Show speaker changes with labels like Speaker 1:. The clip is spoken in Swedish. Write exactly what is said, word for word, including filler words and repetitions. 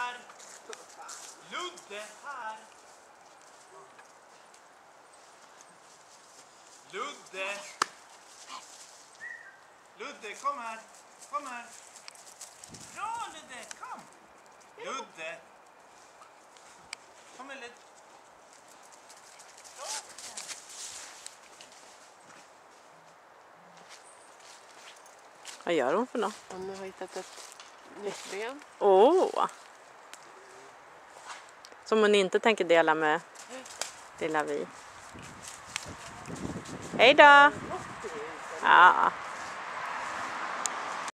Speaker 1: här. Ludde här. Ludde. Ludde, kom här. Kom här. Bra Ludde, kom. Ludde. Kom här lite.
Speaker 2: Vad gör hon för något?
Speaker 3: Hon har hittat ett nytt ben.
Speaker 2: Åh! Oh. Som hon inte tänker dela med lilla Vi. Hej då! Ja.